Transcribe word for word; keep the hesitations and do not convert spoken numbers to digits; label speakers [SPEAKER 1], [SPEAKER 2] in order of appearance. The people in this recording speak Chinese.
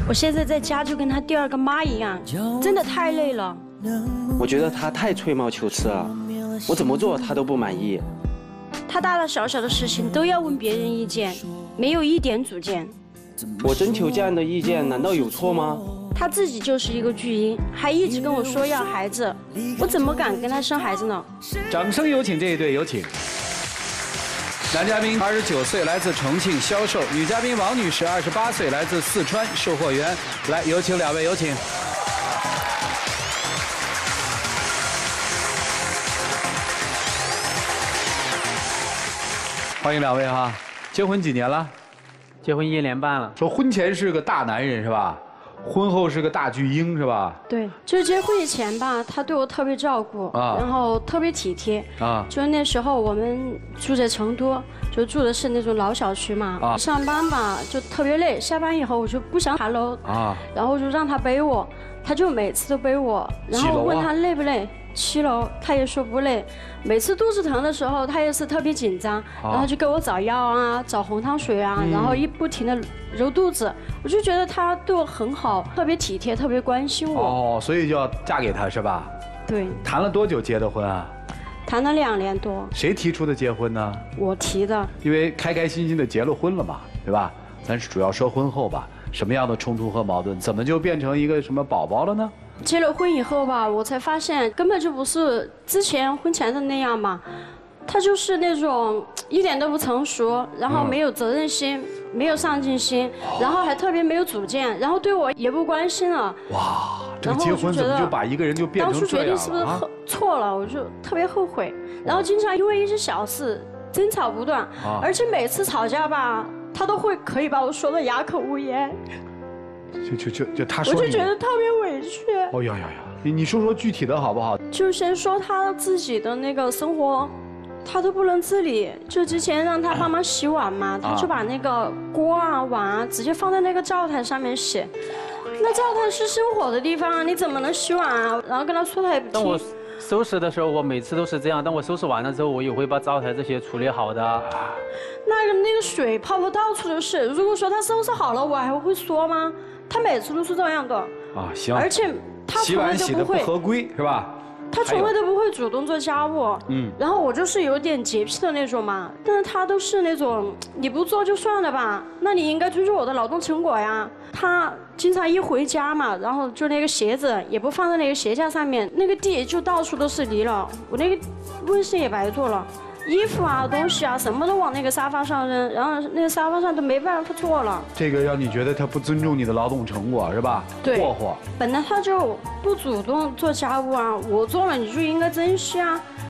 [SPEAKER 1] 我现在在家就跟他第二个妈一样，真的太累了。
[SPEAKER 2] 我觉得他太吹毛求疵了，我怎么做他都不满意。
[SPEAKER 1] 他大大小小的事情都要问别人意见，没有一点主见。
[SPEAKER 2] 我征求这样的意见，难道有错吗？
[SPEAKER 1] 他自己就是一个巨婴，还一直跟我说要孩子，我怎么敢跟他生孩子呢？
[SPEAKER 3] 掌声有请这一对，有请。男嘉宾二十九岁，来自重庆销售；女嘉宾王女士二十八岁，来自四川售货员。来，有请两位，有请。欢迎两位哈！结婚几年了？
[SPEAKER 4] 结婚一年半了。
[SPEAKER 3] 说婚前是个大男人是吧？婚后是个大巨婴是吧？
[SPEAKER 1] 对，就是结婚以前吧，他对我特别照顾，啊、然后特别体贴啊。就是那时候我们住在成都，就住的是那种老小区嘛。啊。上班吧就特别累，下班以后我就不想爬楼啊，然后就让他背我，他就每次都背我，然后问他累不累。七楼，他也说不累。每次肚子疼的时候，他也是特别紧张，然后就给我找药啊，找红糖水啊，然后一不停的揉肚子。我就觉得他对我很好，特别体贴，特别关心我。
[SPEAKER 3] 哦，所以就要嫁给他是吧？
[SPEAKER 1] 对。
[SPEAKER 3] 谈了多久结的婚啊？
[SPEAKER 1] 谈了两年多。
[SPEAKER 3] 谁提出的结婚呢？
[SPEAKER 1] 我提的。
[SPEAKER 3] 因为开开心心的结了婚了嘛，对吧？咱是主要说婚后吧，什么样的冲突和矛盾，怎么就变成一个什么宝宝了呢？
[SPEAKER 1] 结了婚以后吧，我才发现根本就不是之前婚前的那样嘛，他就是那种一点都不成熟，然后没有责任心，嗯、没有上进心，然后还特别没有主见，然后对我也不关心了。
[SPEAKER 3] 哇，这个结婚怎么就把一个人就变成这样了？当初决定
[SPEAKER 1] 是不是错了？我就特别后悔，然后经常因为一些小事争吵不断，啊、而且每次吵架吧，他都会可以把我说的哑口无言。
[SPEAKER 3] 就就就就他说，
[SPEAKER 1] 我就觉得特别委屈。
[SPEAKER 3] 哦呀呀呀！你你说说具体的好不好？
[SPEAKER 1] 就先说他自己的那个生活，他都不能自理。就之前让他帮忙洗碗嘛，他就把那个锅啊碗啊直接放在那个灶台上面洗。那灶台是生火的地方啊，你怎么能洗碗啊？然后跟他说他也不听。
[SPEAKER 4] 当我收拾的时候，我每次都是这样。当我收拾完了之后，我也会把灶台这些处理好的。
[SPEAKER 1] 那个那个水泡泡到处都是。如果说他收拾好了，我还会说吗？他每次都是这样的
[SPEAKER 3] 啊，行，
[SPEAKER 1] 而且他从来都不会
[SPEAKER 3] 不合规是吧？
[SPEAKER 1] 他从来都不会主动做家务，嗯，然后我就是有点洁癖的那种嘛，但是他都是那种你不做就算了吧，那你应该尊重我的劳动成果呀。他经常一回家嘛，然后就那个鞋子也不放在那个鞋架上面，那个地就到处都是泥了，我那个卫生也白做了。衣服啊、东西啊，什么都往那个沙发上扔，然后那个沙发上都没办法坐了。
[SPEAKER 3] 这个让你觉得他不尊重你的劳动成果是吧？
[SPEAKER 1] 对，
[SPEAKER 3] 霍霍。
[SPEAKER 1] 本来他就不主动做家务啊，我做了你就应该珍惜啊。